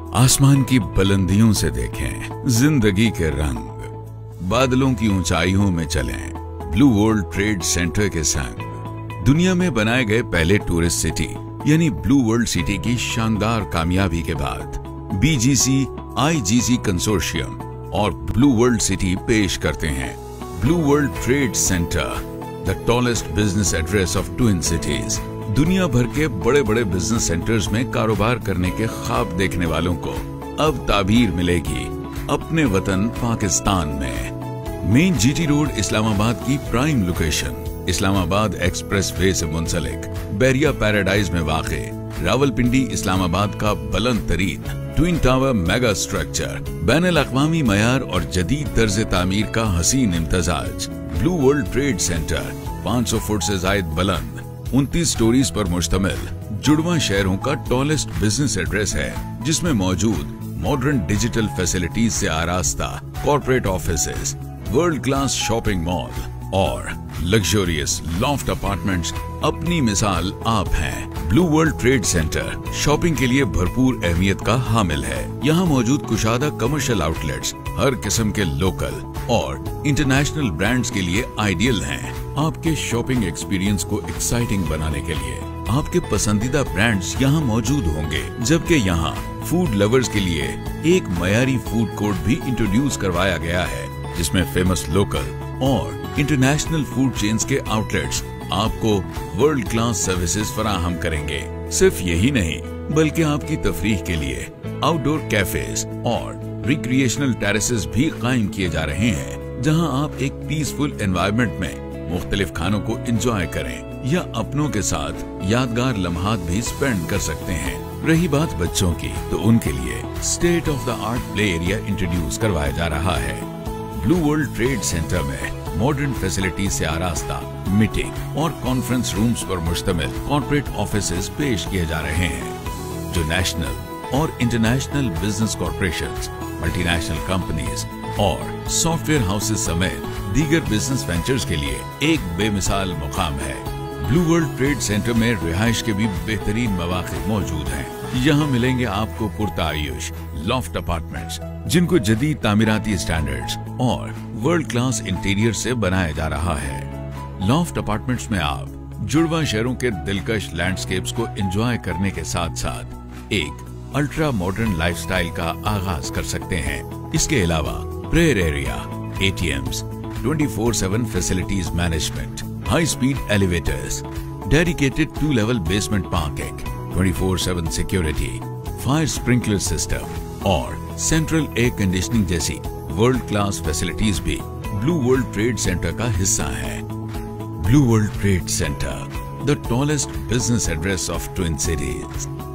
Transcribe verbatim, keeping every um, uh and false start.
आसमान की बुलंदियों से देखें जिंदगी के रंग, बादलों की ऊंचाइयों में चलें ब्लू वर्ल्ड ट्रेड सेंटर के संग। दुनिया में बनाए गए पहले टूरिस्ट सिटी यानी ब्लू वर्ल्ड सिटी की शानदार कामयाबी के बाद बीजीसी, आईजीसी कंसोर्शियम और ब्लू वर्ल्ड सिटी पेश करते हैं Blue World Trade Center, the tallest business address of twin cities. दुनिया भर के बड़े बड़े बिजनेस सेंटर्स में कारोबार करने के ख्वाब देखने वालों को अब ताबीर मिलेगी अपने वतन पाकिस्तान में। मेन जीटी रोड इस्लामाबाद की prime location, Islamabad expressway से मुंसलिक बैरिया पैराडाइज में वाक़े रावलपिंडी इस्लामाबाद का बुलंद तरीन ट्विन टावर मेगा स्ट्रक्चर, बैनुल अक़वामी मयार और जदीद तर्ज तामीर का हसीन इम्तजाज ब्लू वर्ल्ड ट्रेड सेंटर पाँच सौ फुट से जायद बुलंद उनतीस स्टोरीज पर मुश्तमिल जुड़वा शहरों का टॉलेस्ट बिजनेस एड्रेस है, जिसमें मौजूद मॉडर्न डिजिटल फैसिलिटीज से आरास्ता corporate offices, world class shopping mall और लग्जरियस लॉफ्ट अपार्टमेंट्स अपनी मिसाल आप हैं। Blue World Trade Center shopping के लिए भरपूर अहमियत का हामिल है। यहाँ मौजूद कुशादा कमर्शियल आउटलेट्स हर किस्म के लोकल और इंटरनेशनल ब्रांड्स के लिए आइडियल हैं। आपके शॉपिंग एक्सपीरियंस को एक्साइटिंग बनाने के लिए आपके पसंदीदा ब्रांड्स यहाँ मौजूद होंगे, जबकि यहाँ फूड लवर्स के लिए एक मयारी फूड कोर्ट भी इंट्रोड्यूस करवाया गया है, जिसमें फेमस लोकल और इंटरनेशनल फूड चेन्स के आउटलेट्स आपको वर्ल्ड क्लास सर्विसेज फराहम करेंगे। सिर्फ यही नहीं बल्कि आपकी तफरीह के लिए आउटडोर कैफेज और रिक्रिएशनल टेरेसेस भी कायम किए जा रहे हैं, जहां आप एक पीसफुल एनवायरनमेंट में मुख्तलिफ खानों को एंजॉय करें या अपनों के साथ यादगार लम्हात भी स्पेंड कर सकते हैं। रही बात बच्चों की, तो उनके लिए state of the art play area introduce करवाया जा रहा है। ब्लू वर्ल्ड ट्रेड सेंटर में मॉडर्न फैसिलिटी से आरास्ता मीटिंग और कॉन्फ्रेंस रूम्स पर मुश्तमिल कॉर्पोरेट ऑफिसेज पेश किए जा रहे हैं, जो नेशनल और international business corporations, multinational companies और सॉफ्टवेयर हाउसेज समेत दीगर बिजनेस वेंचर्स के लिए एक बेमिसाल मुकाम है। ब्लू वर्ल्ड ट्रेड सेंटर में रिहाइश के भी बेहतरीन मौके मौजूद हैं। यहाँ मिलेंगे आपको पुरतायुश लॉफ्ट अपार्टमेंट्स, जिनको जदीद तामीराती स्टैंडर्ड्स और वर्ल्ड क्लास इंटीरियर से बनाया जा रहा है। लॉफ्ट अपार्टमेंट्स में आप जुड़वा शहरों के दिलकश लैंडस्केप्स को एंजॉय करने के साथ साथ एक अल्ट्रा मॉडर्न लाइफस्टाइल का आगाज कर सकते हैं। इसके अलावा prayer area, ATMs, twenty four seven facilities management, high speed elevators, dedicated two level basement parking, twenty four seven security, fire sprinkler system और सेंट्रल एयर कंडीशनिंग जैसी वर्ल्ड क्लास फैसिलिटीज भी ब्लू वर्ल्ड ट्रेड सेंटर का हिस्सा है। Blue World Trade Center, the tallest business address of twin cities.